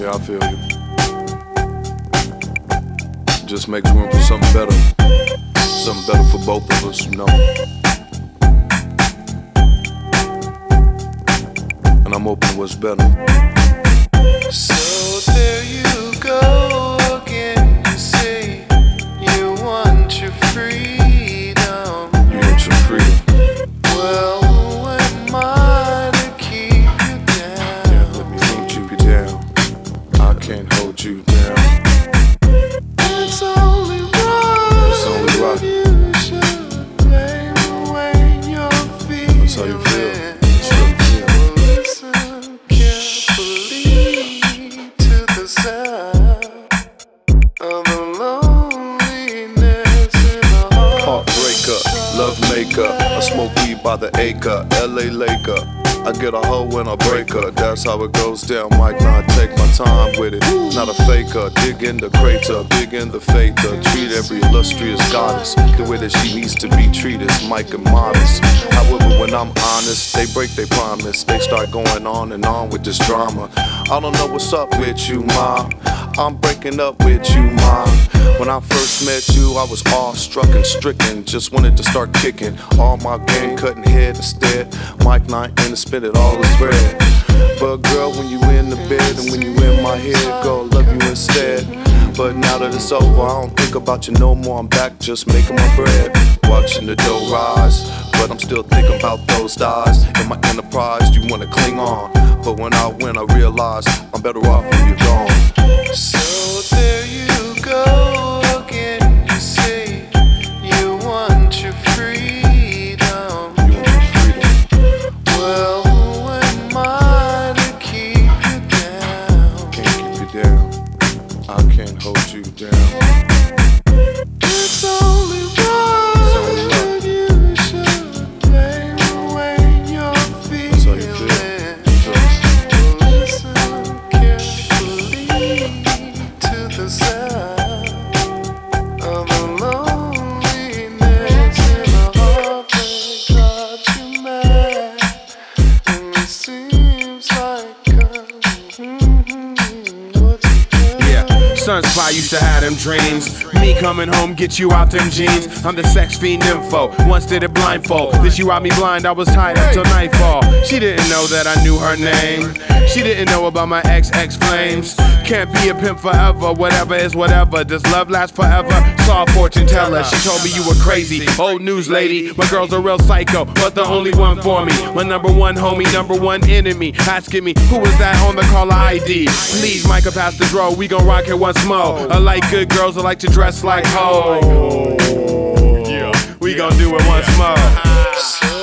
Yeah, I feel you. Just makes room for something better. Something better for both of us, you know. And I'm open to what's better. So there you go again. You say you want your freedom. You want your freedom. Well, who am I to keep you down? Yeah, let me keep you down. I can't hold you down. It's only right. It's only right. You should blame away your feelings. That's how you feel. That's how you feel. Listen carefully to the sound of the loneliness in the heart. Heartbreaker, love maker. I smoke weed by the acre, LA Laker. I get a hoe when I break her, that's how it goes down. Might not take my time with it, not a faker. Dig in the crater, big in the fater. Treat every illustrious goddess the way that she needs to be treated, Mike and modest. However, when I'm honest, they break their promise. They start going on and on with this drama. I don't know what's up with you, ma. I'm breaking up with you, ma. When I first met you, I was awestruck and stricken. Just wanted to start kicking. All my game cutting head instead. Mike 9 in to spit it all is bread. But girl, when you in the bed and when you in my head, girl, love you instead. But now that it's over, I don't think about you no more. I'm back just making my bread. Watching the dough rise, but I'm still thinking about those thighs. In my enterprise, you wanna cling on. But when I win, I realize I'm better off when you're gone. So there you go again. You say you want your freedom. You want your freedom. Well, who am I to keep you down? Can't keep you down. I can't hold you down. It's only right that you should blame away your feelings. That's how you feel. Listen carefully to the sound of the loneliness in the heart that drives you mad. And it seems like what's Yeah, Sunspot used to have them dreams. Me coming home, get you out them jeans. I'm the sex fiend info. Once did it blindfold. This you out me blind, I was tied up till nightfall. She didn't know that I knew her name. She didn't know about my ex flames. Can't be a pimp forever, whatever is whatever. Does love last forever? Saw a fortune teller, she told me you were crazy. Old news lady, my girl's a real psycho, but the only one for me. My number one homie, number one enemy. Asking me, who is that on the caller ID? Please, Micah, pass the draw, we gon' rock it once more. I like good girls, I like to dress like hoes. Yeah, we gon' do it once more. so